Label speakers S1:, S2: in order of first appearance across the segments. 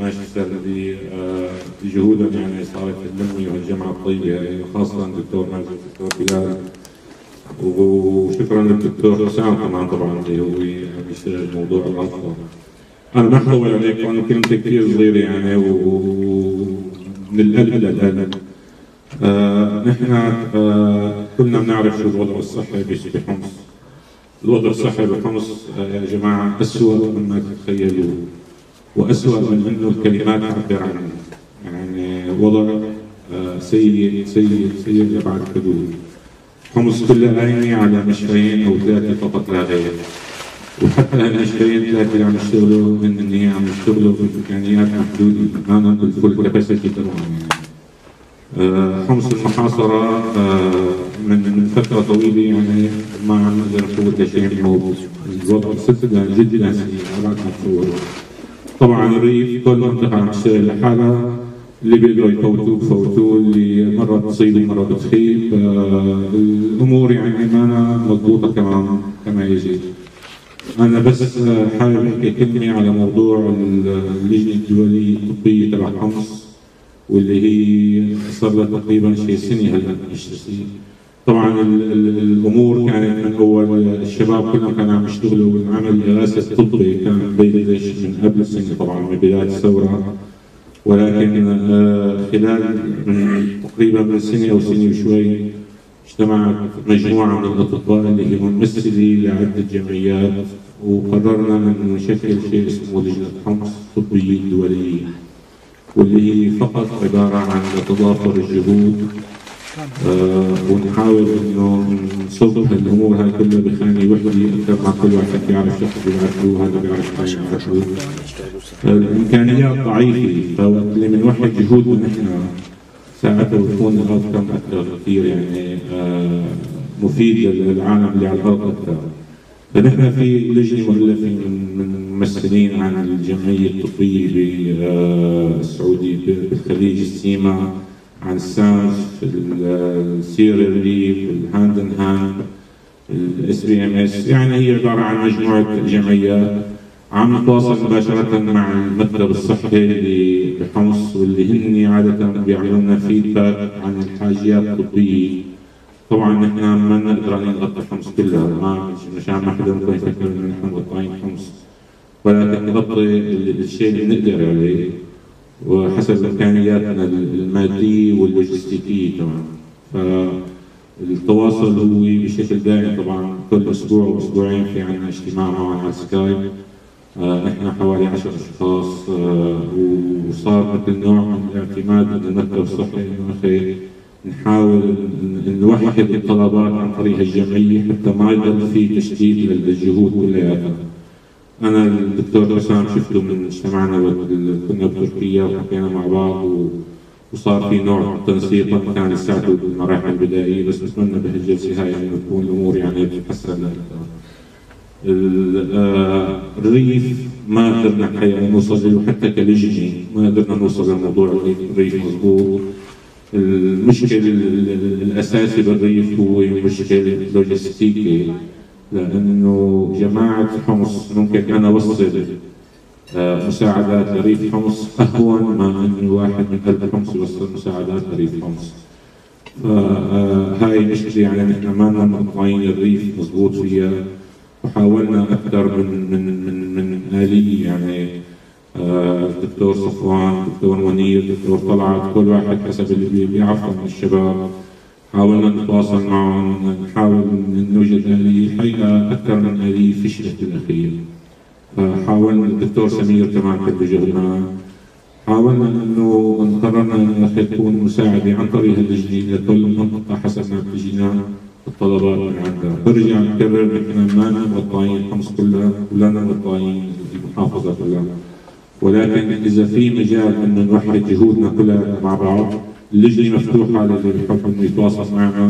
S1: الماجستير الذي بجهودا يعني صارت النمية والجامعة الطيبة، خاصة الدكتور ماجد والدكتور بلال، وشكرا للدكتور حسام كمان طبعا اللي هو بيشتغل موضوع الأطفال. أنا ما أطول عليك وأنا كلمتي كثير صغيرة يعني ومن القلب للقلب. نحن كلنا بنعرف شو الوضع الصحي بحمص. الوضع الصحي بحمص يا جماعة أسوأ مما تتخيلوا، وأسوأ من إنه الكلمات تعبر عنه. يعني وضع سيء سيء سيء لأبعد الحدود. حمص كلها قايمة على مشفيين أو ثلاثة فقط لا غير، وحتى هالمشفيين ثلاثة اللي عم يشتغلوا هن عم يشتغلوا بإمكانيات محدودة، ما نقول فول كاباسيتي تبعهم. حمص المحاصرة من فترة طويلة يعني ما عم نقدر نقول شيء موجود، الوضع جدا جدا سيء أبعد ما تصوروا. طبعا الريف كل منطقة عم تشتغل لحالها، اللي بيقدروا يفوتوه بفوتوه، اللي مرة بتصيب ومرة بتخيب. الأمور يعني ما مضبوطة كما يجب. أنا بس حابب أحكي كلمة على موضوع اللجنة الدولية الطبية تبع حمص، واللي هي صار لها تقريبا شيء سنة هلا بتشتغل. طبعا الامور كانت من اول الشباب كلهم كانوا عم يشتغلوا والعمل الدراسي الطبي كان ببلش من قبل سنه طبعا من بدايه الثوره، ولكن خلال تقريبا من سنه او سنه وشوي اجتمعت مجموعه من الاطباء اللي هي ممثله لعده جمعيات، وقررنا ان نشكل شيء اسمه لجنه حمص الطبيه الدوليه، واللي هي فقط عباره عن تضافر الجهود ونحاول انه نصب الامور هاي كلها بخانه وحده اكثر ما كل واحد بيعرف شخص بيعرفه وهذا بيعرف ثاني بيعرفه. الامكانيات ضعيفه، فوقت اللي بنوحد جهودنا نحن ساعتها بتكون الاوتكم اكثر كثير يعني مفيد للعالم اللي على الارض اكثر. فنحن في لجنه مؤلفه من ممثلين عن الجمعيه الطبيه بالسعوديه بالخليج، السيما، عن السانس، السير الريف، الهاند ان هاند، الاس بي ام اس، يعني هي عباره عن مجموعه جمعيات عم نتواصل مباشره مع المكتب الصحي اللي بحمص، واللي هن عاده بيعملوا لنا فيدباك عن الحاجيات الطبيه. طبعا نحن ما نقدر نغطي حمص كلها، ما مشان ما حدا ممكن يفكر انه نحن مغطيين حمص، ولكن نغطي الشيء اللي نقدر عليه وحسب امكانياتنا الماديه واللوجستيكيه كمان. فالتواصل هو بشكل دائم طبعا، كل اسبوع واسبوعين في عندنا اجتماع معهم على سكايب. احنا حوالي 10 اشخاص، وصار مثل نوع من الاعتماد من المكتب الصحي انه اخي نحاول نوحد الطلبات عن طريق الجمعيه حتى ما يضل في تشتيت للجهود كلياتها. أنا الدكتور حسام شفته من اجتماعنا كنا بتركيا وحكينا مع بعض، وصار في نوع من التنسيق كان يساعده بالمراحل البدائية، بس بتمنى بهالجلسة هاي إنه تكون الأمور يعني تتحسن. الريف ما قدرنا الحقيقة نوصل له حتى كلجنة، ما قدرنا نوصل لموضوع الريف مضبوط. المشكل الأساسي بالريف هو مشكلة لوجستيكي، لأنه جماعة حمص ممكن أنا أوصل مساعدات لريف حمص أهون ما أن واحد من قلب حمص يوصل مساعدات لريف حمص. فهاي مشكلة يعني نحن ما لنا مقطعين الريف مضبوط فيها، وحاولنا أكثر من آلية يعني الدكتور صفوان، الدكتور منير، الدكتور طلعت، كل واحد حسب اللي بيعرفه من الشباب حاولنا نتواصل معهم، نحاول نوجد آلية. الحقيقة أكثر من آلية فشلت بالأخير. حاولنا الدكتور سمير كمان كان بجهدنا، حاولنا إنه قررنا إنه تكون مساعدة عن طريق اللجنة لكل منطقة حسب ما بتجينا الطلبات من عندها. برجع نكرر نحن ما لنا مقطعين حمص كلها ولا لنا مقطعين المحافظة كلها، ولكن إذا في مجال إنه نوحد جهودنا كلها مع بعض، اللجنة مفتوحة للي بيحب إنه يتواصل معنا.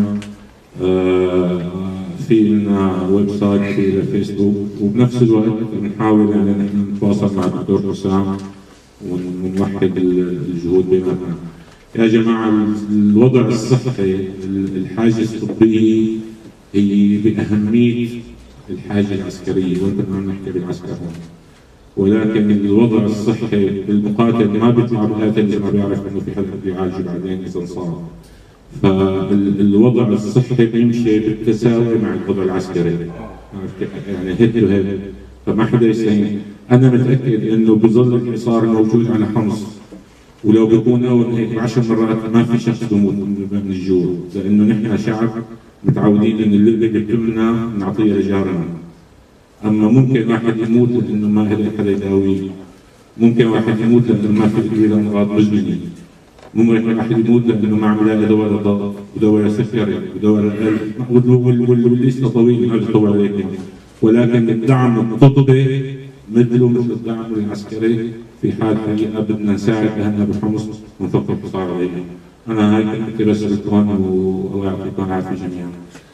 S1: في لنا ويب سايت في الفيسبوك، وبنفس الوقت بنحاول يعني نحن نتواصل مع الدكتور حسام ونوحد الجهود بيناتنا. يا جماعة الوضع الصحي، الحاجة الطبية هي بأهمية الحاجة العسكرية، وانت بدنا نحكي بالعسكر هون. ولكن الوضع الصحي للمقاتل ما بيطلع بالقاتل زي ما بيعرف انه في حدا بيعالجه بعدين اذا صار. فالوضع الصحي بيمشي بالتساوي مع الوضع العسكري، يعني هيد تو هيد، فما حدا يستهين. انا متاكد انه بظل الحصار موجود على حمص، ولو بيكون اول هيك 10 مرات ما في شخص بموت من الجوع، لانه نحن شعب متعودين انه اللي بيقتلنا نعطيه لجارنا. اما ممكن واحد يموت لانه ما له حدا يداويه، ممكن واحد يموت لانه ما في ادويه امراض مزمنه، ممكن واحد يموت لانه ما عم يلاقي دواء للضغط ودواء سكري ودواء للقلب، والليسته طويله ما بتطول عليكم. ولكن الدعم الطبي مثله مثل الدعم العسكري في حال حقيقه بدنا نساعد اهلنا بحمص ونفك الحصار عليهم. انا هاي كانت رسالتكم والله يعطيكم العافيه جميعا.